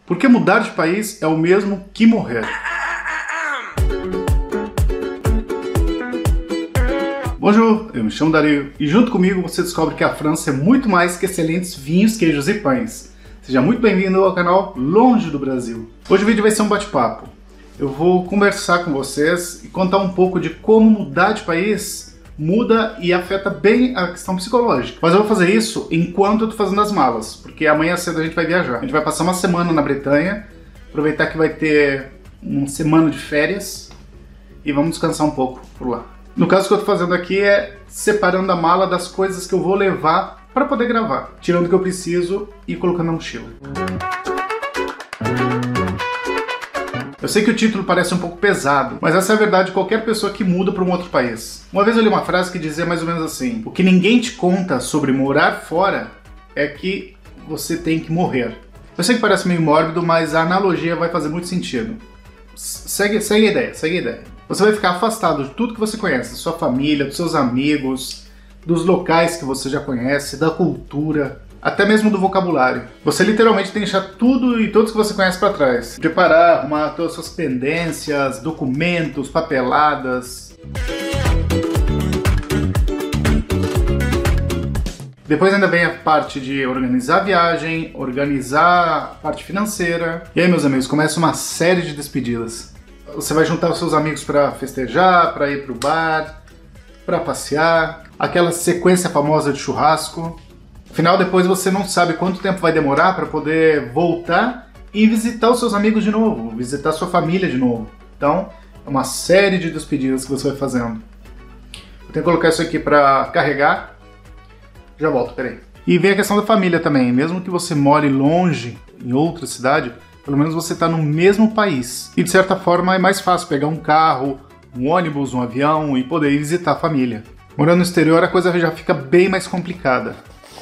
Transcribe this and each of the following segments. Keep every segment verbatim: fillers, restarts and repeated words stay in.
Porque mudar de país é o mesmo que morrer. Bonjour, eu me chamo Dario e junto comigo você descobre que a França é muito mais que excelentes vinhos, queijos e pães. Seja muito bem-vindo ao canal Longe do Brasil. Hoje o vídeo vai ser um bate-papo. Eu vou conversar com vocês e contar um pouco de como mudar de país muda e afeta bem a questão psicológica. Mas eu vou fazer isso enquanto eu tô fazendo as malas, porque amanhã cedo a gente vai viajar. A gente vai passar uma semana na Bretanha, aproveitar que vai ter uma semana de férias e vamos descansar um pouco por lá. No caso, o que eu tô fazendo aqui é separando a mala das coisas que eu vou levar para poder gravar, tirando o que eu preciso e colocando na mochila. Eu sei que o título parece um pouco pesado, mas essa é a verdade de qualquer pessoa que muda para um outro país. Uma vez eu li uma frase que dizia mais ou menos assim: o que ninguém te conta sobre morar fora é que você tem que morrer. Eu sei que parece meio mórbido, mas a analogia vai fazer muito sentido. Segue, segue a ideia, segue a ideia. Você vai ficar afastado de tudo que você conhece, da sua família, dos seus amigos, dos locais que você já conhece, da cultura, até mesmo do vocabulário. Você literalmente tem que deixar tudo e todos que você conhece para trás. Preparar, arrumar todas as suas pendências, documentos, papeladas. Depois ainda vem a parte de organizar a viagem, organizar a parte financeira. E aí, meus amigos, começa uma série de despedidas. Você vai juntar os seus amigos para festejar, para ir para o bar, para passear, aquela sequência famosa de churrasco. Afinal, depois você não sabe quanto tempo vai demorar para poder voltar e visitar os seus amigos de novo, visitar sua família de novo. Então, é uma série de despedidas que você vai fazendo. Eu tenho que colocar isso aqui para carregar. Já volto, peraí. E vem a questão da família também. Mesmo que você more longe, em outra cidade, pelo menos você está no mesmo país. E de certa forma é mais fácil pegar um carro, um ônibus, um avião e poder ir visitar a família. Morando no exterior a coisa já fica bem mais complicada.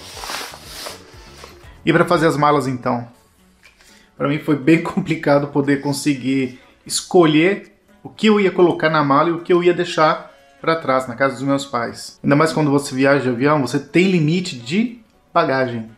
E para fazer as malas então? Para mim foi bem complicado poder conseguir escolher o que eu ia colocar na mala e o que eu ia deixar para trás, na casa dos meus pais. Ainda mais quando você viaja de avião, você tem limite de bagagem.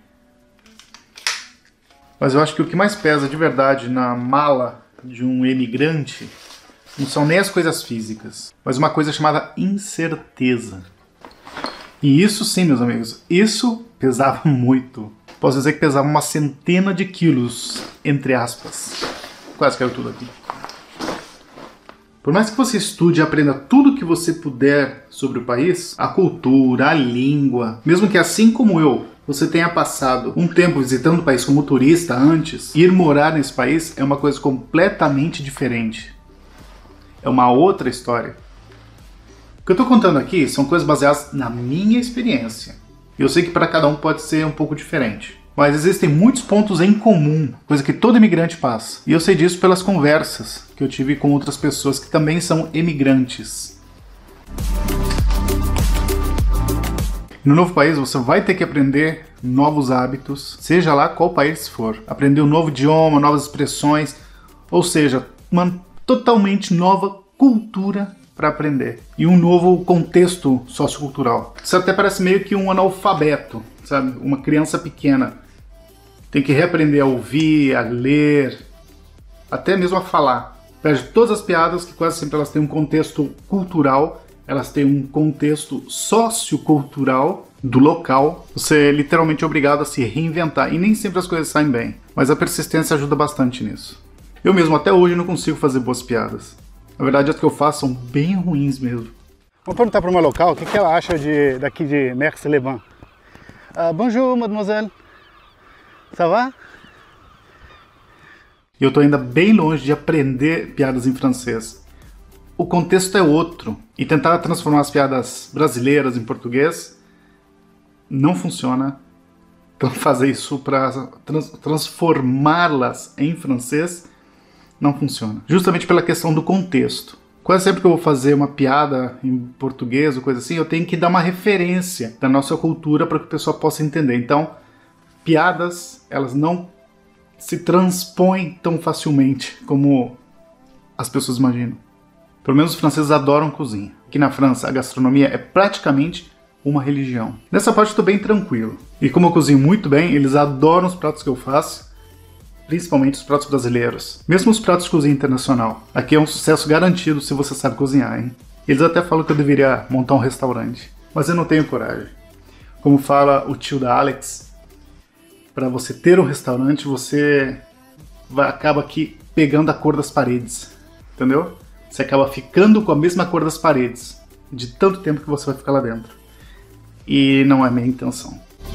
Mas eu acho que o que mais pesa de verdade na mala de um imigrante não são nem as coisas físicas, mas uma coisa chamada incerteza. E isso sim, meus amigos, isso pesava muito. Posso dizer que pesava uma centena de quilos, entre aspas. Quase caiu tudo aqui. Por mais que você estude e aprenda tudo que você puder sobre o país, a cultura, a língua, mesmo que assim como eu, você tenha passado um tempo visitando o país como turista antes, ir morar nesse país é uma coisa completamente diferente. É uma outra história. O que eu estou contando aqui são coisas baseadas na minha experiência. Eu sei que para cada um pode ser um pouco diferente. Mas existem muitos pontos em comum, coisa que todo imigrante passa. E eu sei disso pelas conversas que eu tive com outras pessoas que também são imigrantes. No novo país você vai ter que aprender novos hábitos, seja lá qual país for. Aprender um novo idioma, novas expressões, ou seja, uma totalmente nova cultura para aprender. E um novo contexto sociocultural. Isso até parece meio que um analfabeto, sabe? Uma criança pequena. Tem que reaprender a ouvir, a ler, até mesmo a falar. Perde todas as piadas, que quase sempre elas têm um contexto cultural, elas têm um contexto sociocultural do local. Você é literalmente obrigado a se reinventar. E nem sempre as coisas saem bem. Mas a persistência ajuda bastante nisso. Eu mesmo até hoje não consigo fazer boas piadas. Na verdade, as que eu faço são bem ruins mesmo. Vamos perguntar para uma local o que, que ela acha de, daqui de Merx-les-Bains. Uh, bonjour, mademoiselle. Ça va? Eu estou ainda bem longe de aprender piadas em francês. O contexto é outro. E tentar transformar as piadas brasileiras em português não funciona. Então fazer isso para trans transformá-las em francês não funciona. Justamente pela questão do contexto. Quase sempre que eu vou fazer uma piada em português ou coisa assim, eu tenho que dar uma referência da nossa cultura para que o pessoal possa entender. Então, piadas, elas não se transpõem tão facilmente como as pessoas imaginam. Pelo menos os franceses adoram cozinha. Aqui na França, a gastronomia é praticamente uma religião. Nessa parte eu estou bem tranquilo. E como eu cozinho muito bem, eles adoram os pratos que eu faço. principalmente os pratos brasileiros. Mesmo os pratos de cozinha internacional. Aqui é um sucesso garantido se você sabe cozinhar, hein? Eles até falam que eu deveria montar um restaurante, mas eu não tenho coragem. Como fala o tio da Alex, para você ter um restaurante, você vai, acaba aqui pegando a cor das paredes, entendeu? Você acaba ficando com a mesma cor das paredes, de tanto tempo que você vai ficar lá dentro. E não é minha intenção.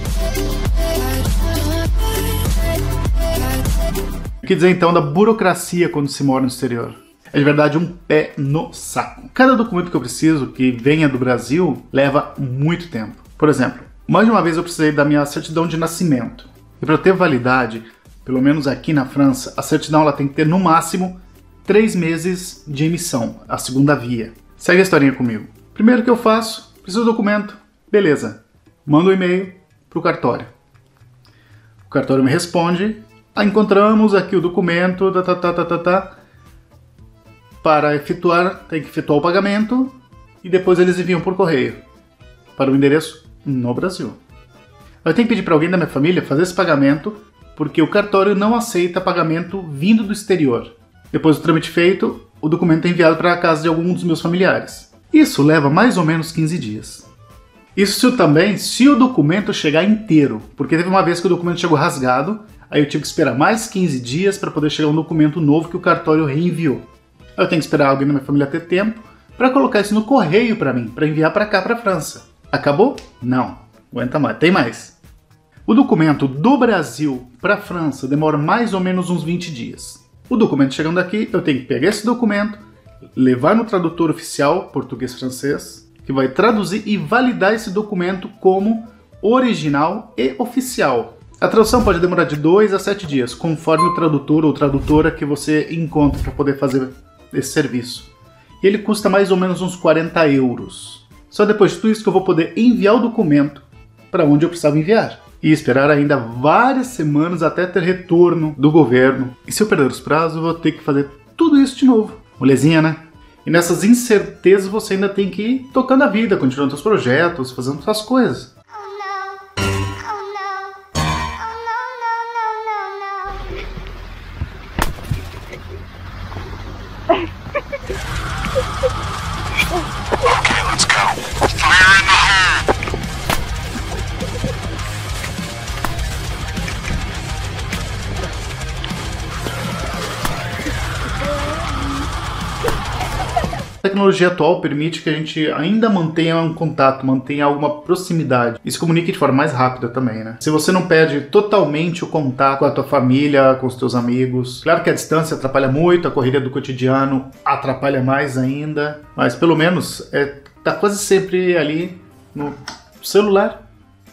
O que dizer então da burocracia quando se mora no exterior? É de verdade um pé no saco. Cada documento que eu preciso que venha do Brasil leva muito tempo. Por exemplo, mais de uma vez eu precisei da minha certidão de nascimento. E para ter validade, pelo menos aqui na França, a certidão ela tem que ter no máximo três meses de emissão, a segunda via. Segue a historinha comigo. Primeiro que eu faço, preciso do documento. Beleza. Mando um e-mail para o cartório. O cartório me responde. Ah, encontramos aqui o documento, tá, tá, tá, tá, tá, tá. Para efetuar, tem que efetuar o pagamento e depois eles enviam por correio para o endereço no Brasil. Eu tenho que pedir para alguém da minha família fazer esse pagamento porque o cartório não aceita pagamento vindo do exterior. Depois do trâmite feito, o documento é enviado para a casa de algum dos meus familiares. Isso leva mais ou menos quinze dias. Isso também se o documento chegar inteiro, porque teve uma vez que o documento chegou rasgado, aí eu tive que esperar mais quinze dias para poder chegar um documento novo que o cartório reenviou. Eu tenho que esperar alguém da minha família ter tempo para colocar isso no correio para mim, para enviar para cá, para a França. Acabou? Não. Aguenta mais. Tem mais. O documento do Brasil para a França demora mais ou menos uns vinte dias. O documento chegando aqui, eu tenho que pegar esse documento, levar no tradutor oficial, português-francês, que vai traduzir e validar esse documento como original e oficial. A tradução pode demorar de dois a sete dias, conforme o tradutor ou tradutora que você encontra para poder fazer esse serviço. E ele custa mais ou menos uns quarenta euros. Só depois de tudo isso que eu vou poder enviar o documento para onde eu precisava enviar. E esperar ainda várias semanas até ter retorno do governo. E se eu perder os prazos, eu vou ter que fazer tudo isso de novo. Molezinha, né? E nessas incertezas você ainda tem que ir tocando a vida, continuando seus projetos, fazendo suas coisas. A tecnologia atual permite que a gente ainda mantenha um contato, mantenha alguma proximidade e se comunique de forma mais rápida também, né? Se você não perde totalmente o contato com a tua família, com os teus amigos, claro que a distância atrapalha muito, a correria do cotidiano atrapalha mais ainda, mas pelo menos é, tá quase sempre ali no celular.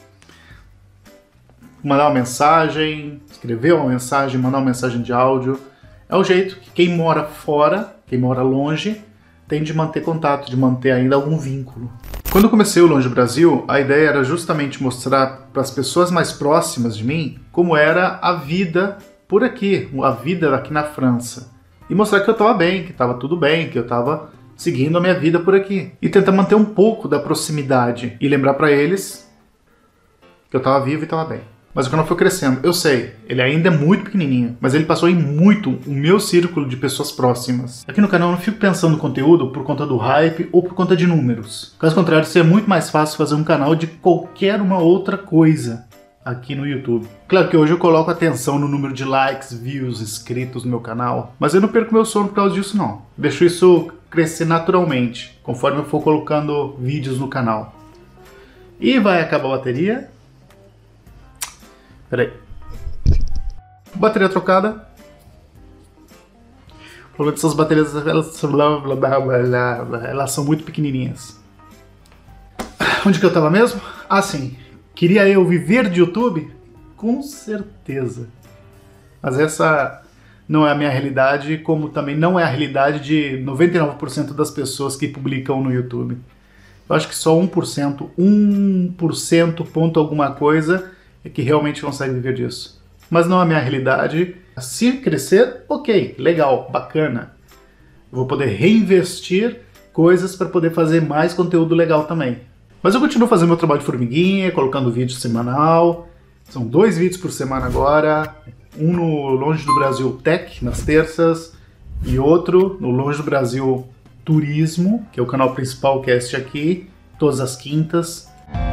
Mandar uma mensagem, escrever uma mensagem, mandar uma mensagem de áudio, é o jeito que quem mora fora, quem mora longe, tem de manter contato, de manter ainda algum vínculo. Quando eu comecei o Longe Brasil, a ideia era justamente mostrar para as pessoas mais próximas de mim como era a vida por aqui, a vida aqui na França. E mostrar que eu estava bem, que estava tudo bem, que eu estava seguindo a minha vida por aqui. E tentar manter um pouco da proximidade e lembrar para eles que eu estava vivo e estava bem. Mas quando eu fui crescendo, eu sei, ele ainda é muito pequenininho, mas ele passou em muito o meu círculo de pessoas próximas. Aqui no canal eu não fico pensando no conteúdo por conta do hype ou por conta de números. Caso contrário, seria muito mais fácil fazer um canal de qualquer uma outra coisa aqui no YouTube. Claro que hoje eu coloco atenção no número de likes, views, inscritos no meu canal, mas eu não perco meu sono por causa disso não. Deixo isso crescer naturalmente, conforme eu for colocando vídeos no canal. E vai acabar a bateria. Peraí. Bateria trocada. O problema dessas baterias, elas, blá, blá, blá, blá, blá, elas são muito pequenininhas. Onde que eu tava mesmo? Ah, sim. Queria eu viver de YouTube? Com certeza. Mas essa não é a minha realidade, como também não é a realidade de noventa e nove por cento das pessoas que publicam no YouTube. Eu acho que só um por cento, um por cento ponto alguma coisa é que realmente consegue viver disso. Mas não é a minha realidade. Se crescer, ok, legal, bacana. Eu vou poder reinvestir coisas para poder fazer mais conteúdo legal também. Mas eu continuo fazendo meu trabalho de formiguinha, colocando vídeo semanal. São dois vídeos por semana agora. Um no Longe do Brasil Tech, nas terças, e outro no Longe do Brasil Turismo, que é o canal principal, que é este aqui, todas as quintas.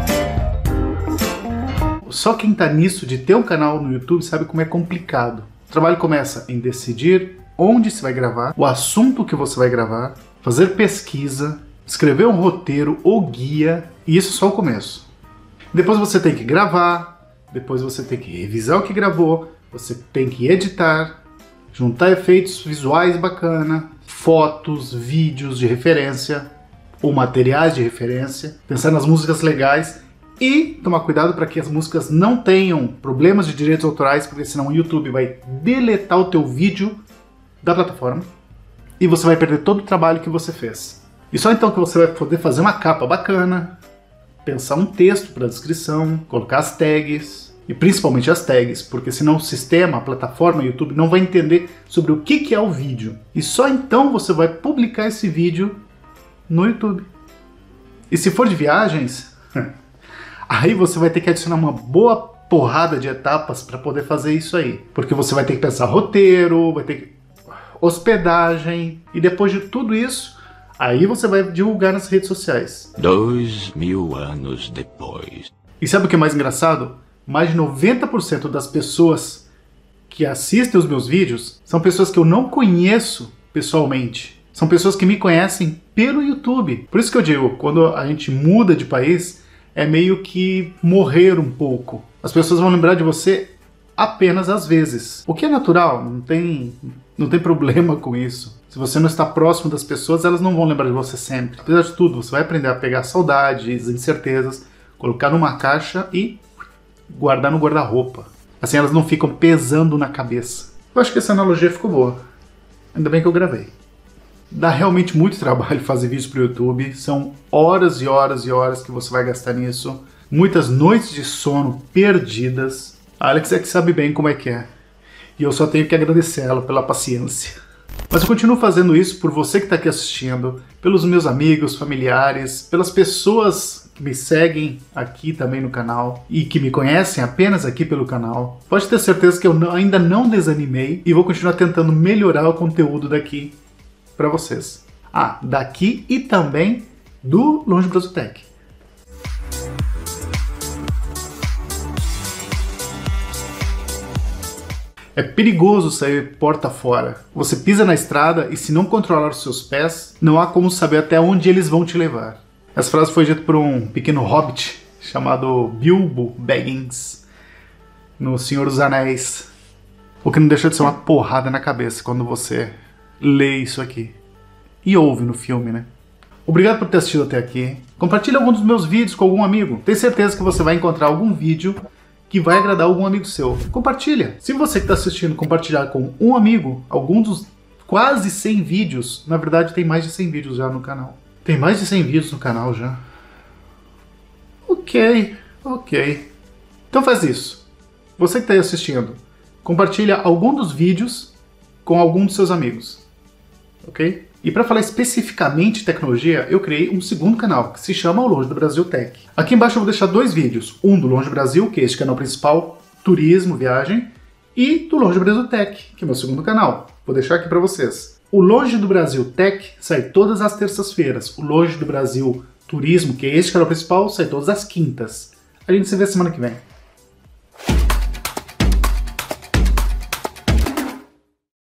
Só quem tá nisso de ter um canal no YouTube sabe como é complicado. O trabalho começa em decidir onde se vai gravar, o assunto que você vai gravar, fazer pesquisa, escrever um roteiro ou guia, e isso é só o começo. Depois você tem que gravar, depois você tem que revisar o que gravou, você tem que editar, juntar efeitos visuais bacana, fotos, vídeos de referência ou materiais de referência, pensar nas músicas legais e tomar cuidado para que as músicas não tenham problemas de direitos autorais, porque senão o YouTube vai deletar o teu vídeo da plataforma e você vai perder todo o trabalho que você fez. E só então que você vai poder fazer uma capa bacana, pensar um texto para a descrição, colocar as tags, e principalmente as tags, porque senão o sistema, a plataforma, o YouTube não vai entender sobre o que é o vídeo. E só então você vai publicar esse vídeo no YouTube. E se for de viagens, aí você vai ter que adicionar uma boa porrada de etapas para poder fazer isso aí. Porque você vai ter que pensar roteiro, vai ter que... hospedagem, e depois de tudo isso, aí você vai divulgar nas redes sociais. Dois mil anos depois. E sabe o que é mais engraçado? Mais de noventa por cento das pessoas que assistem os meus vídeos são pessoas que eu não conheço pessoalmente. São pessoas que me conhecem pelo YouTube. Por isso que eu digo, quando a gente muda de país, é meio que morrer um pouco. As pessoas vão lembrar de você apenas às vezes. O que é natural, não tem, não tem problema com isso. Se você não está próximo das pessoas, elas não vão lembrar de você sempre. Apesar de tudo, você vai aprender a pegar saudades, incertezas, colocar numa caixa e guardar no guarda-roupa. Assim elas não ficam pesando na cabeça. Eu acho que essa analogia ficou boa. Ainda bem que eu gravei. Dá realmente muito trabalho fazer vídeo para o YouTube. São horas e horas e horas que você vai gastar nisso. Muitas noites de sono perdidas. A Alex é que sabe bem como é que é. E eu só tenho que agradecer ela pela paciência. Mas eu continuo fazendo isso por você que está aqui assistindo, pelos meus amigos, familiares, pelas pessoas que me seguem aqui também no canal e que me conhecem apenas aqui pelo canal. Pode ter certeza que eu não, ainda não desanimei e vou continuar tentando melhorar o conteúdo daqui para vocês. Ah, daqui e também do Longe do Brasil Tech. É perigoso sair porta fora. Você pisa na estrada e se não controlar os seus pés, não há como saber até onde eles vão te levar. Essa frase foi dita por um pequeno hobbit chamado Bilbo Baggins no Senhor dos Anéis. O que não deixa de ser uma porrada na cabeça quando você lê isso aqui. E ouve no filme, né? Obrigado por ter assistido até aqui. Compartilhe algum dos meus vídeos com algum amigo. Tenho certeza que você vai encontrar algum vídeo que vai agradar algum amigo seu. Compartilha. Se você que está assistindo compartilhar com um amigo, algum dos quase cem vídeos, na verdade tem mais de cem vídeos já no canal. Tem mais de cem vídeos no canal já. Ok, ok. Então faz isso. Você que está aí assistindo, compartilha algum dos vídeos com algum dos seus amigos. Ok? E para falar especificamente de tecnologia, eu criei um segundo canal, que se chama O Longe do Brasil Tech. Aqui embaixo eu vou deixar dois vídeos. Um do Longe do Brasil, que é este canal principal, turismo, viagem, e do Longe do Brasil Tech, que é meu segundo canal. Vou deixar aqui para vocês. O Longe do Brasil Tech sai todas as terças-feiras. O Longe do Brasil Turismo, que é este canal principal, sai todas as quintas. A gente se vê semana que vem.